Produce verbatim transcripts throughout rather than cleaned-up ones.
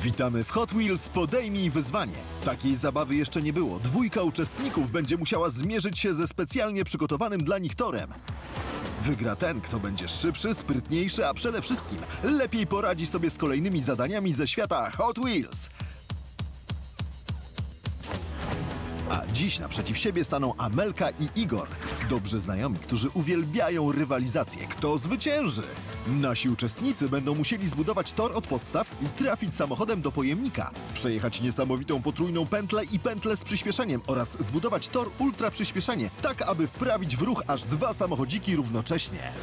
Witamy w Hot Wheels Podejmij wyzwanie. Takiej zabawy jeszcze nie było. Dwójka uczestników będzie musiała zmierzyć się ze specjalnie przygotowanym dla nich torem. Wygra ten, kto będzie szybszy, sprytniejszy, a przede wszystkim lepiej poradzi sobie z kolejnymi zadaniami ze świata Hot Wheels. A dziś naprzeciw siebie staną Amelka i Igor. Dobrzy znajomi, którzy uwielbiają rywalizację. Kto zwycięży? Nasi uczestnicy będą musieli zbudować tor od podstaw i trafić samochodem do pojemnika, przejechać niesamowitą potrójną pętlę i pętlę z przyspieszeniem oraz zbudować tor ultra przyspieszenie, tak aby wprawić w ruch aż dwa samochodziki równocześnie.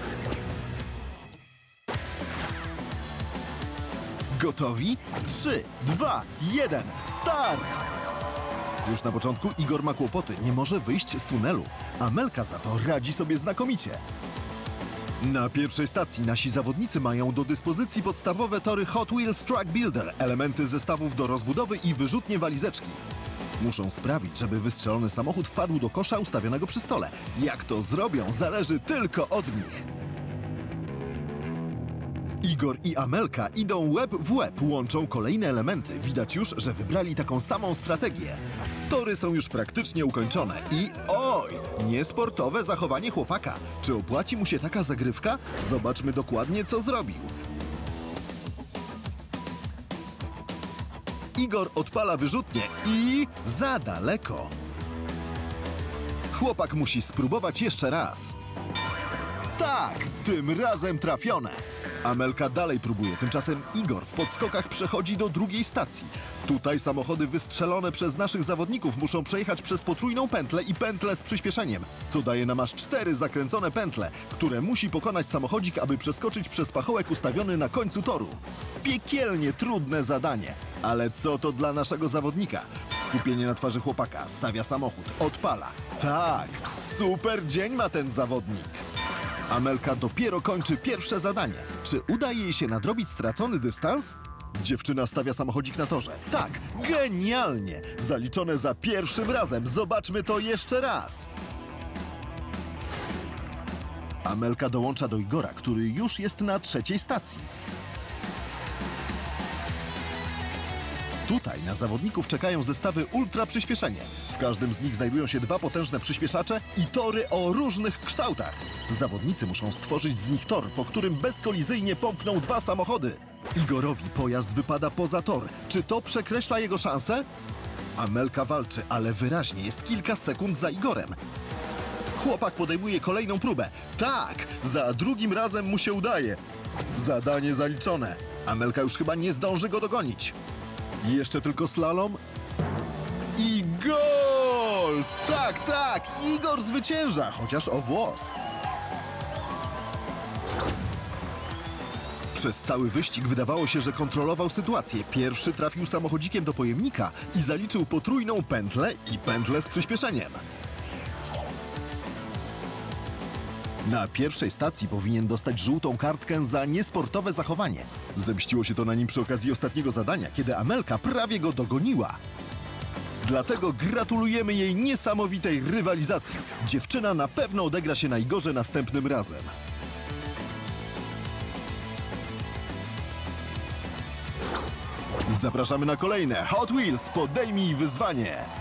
Gotowi? trzy, dwa, jeden, start! Już na początku Igor ma kłopoty, nie może wyjść z tunelu. Amelka za to radzi sobie znakomicie. Na pierwszej stacji nasi zawodnicy mają do dyspozycji podstawowe tory Hot Wheels Track Builder, elementy zestawów do rozbudowy i wyrzutnie walizeczki. Muszą sprawić, żeby wystrzelony samochód wpadł do kosza ustawionego przy stole. Jak to zrobią, zależy tylko od nich. Igor i Amelka idą łeb w łeb, łączą kolejne elementy. Widać już, że wybrali taką samą strategię. Tory są już praktycznie ukończone i oj, niesportowe zachowanie chłopaka. Czy opłaci mu się taka zagrywka? Zobaczmy dokładnie, co zrobił. Igor odpala wyrzutnię i za daleko. Chłopak musi spróbować jeszcze raz. Tak, tym razem trafione. Amelka dalej próbuje, tymczasem Igor w podskokach przechodzi do drugiej stacji. Tutaj samochody wystrzelone przez naszych zawodników muszą przejechać przez potrójną pętlę i pętlę z przyspieszeniem, co daje nam aż cztery zakręcone pętle, które musi pokonać samochodzik, aby przeskoczyć przez pachołek ustawiony na końcu toru. Piekielnie trudne zadanie, ale co to dla naszego zawodnika? Skupienie na twarzy chłopaka, stawia samochód, odpala. Tak, super dzień ma ten zawodnik. Amelka dopiero kończy pierwsze zadanie. Czy uda jej się nadrobić stracony dystans? Dziewczyna stawia samochodzik na torze. Tak, genialnie! Zaliczone za pierwszym razem. Zobaczmy to jeszcze raz. Amelka dołącza do Igora, który już jest na trzeciej stacji. Tutaj na zawodników czekają zestawy ultra przyspieszenie. W każdym z nich znajdują się dwa potężne przyspieszacze i tory o różnych kształtach. Zawodnicy muszą stworzyć z nich tor, po którym bezkolizyjnie pomkną dwa samochody. Igorowi pojazd wypada poza tor. Czy to przekreśla jego szanse? Amelka walczy, ale wyraźnie jest kilka sekund za Igorem. Chłopak podejmuje kolejną próbę. Tak, za drugim razem mu się udaje. Zadanie zaliczone. Amelka już chyba nie zdąży go dogonić. Jeszcze tylko slalom. I gol! Tak, tak! Igor zwycięża, chociaż o włos. Przez cały wyścig wydawało się, że kontrolował sytuację. Pierwszy trafił samochodzikiem do pojemnika i zaliczył potrójną pętlę i pętlę z przyspieszeniem. Na pierwszej stacji powinien dostać żółtą kartkę za niesportowe zachowanie. Zemściło się to na nim przy okazji ostatniego zadania, kiedy Amelka prawie go dogoniła. Dlatego gratulujemy jej niesamowitej rywalizacji. Dziewczyna na pewno odegra się na Igorze następnym razem. Zapraszamy na kolejne Hot Wheels Podejmij wyzwanie.